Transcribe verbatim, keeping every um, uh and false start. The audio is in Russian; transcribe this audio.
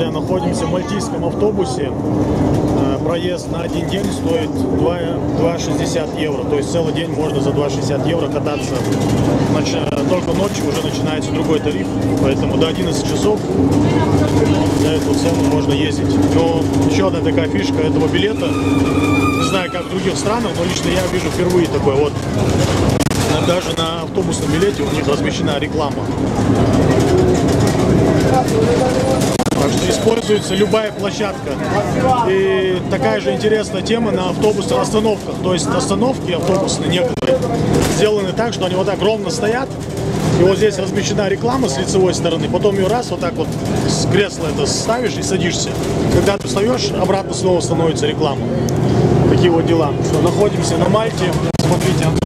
Друзья, находимся в мальтийском автобусе. Проезд на один день стоит два шестьдесят евро. То есть целый день можно за два шестьдесят евро кататься. Только ночью уже начинается другой тариф. Поэтому до одиннадцати часов за эту цену можно ездить. Но еще одна такая фишка этого билета. Не знаю, как в других странах, но лично я вижу впервые такое. Вот даже на автобусном билете у них размещена реклама. Так что используется любая площадка. И такая же интересная тема на автобусных остановках. То есть остановки автобусные некоторые сделаны так, что они вот так ровно стоят. И вот здесь размещена реклама с лицевой стороны. Потом ее раз вот так вот с кресла это ставишь и садишься. Когда ты встаешь, обратно снова становится реклама. Такие вот дела. Что находимся на Мальте. Смотрите.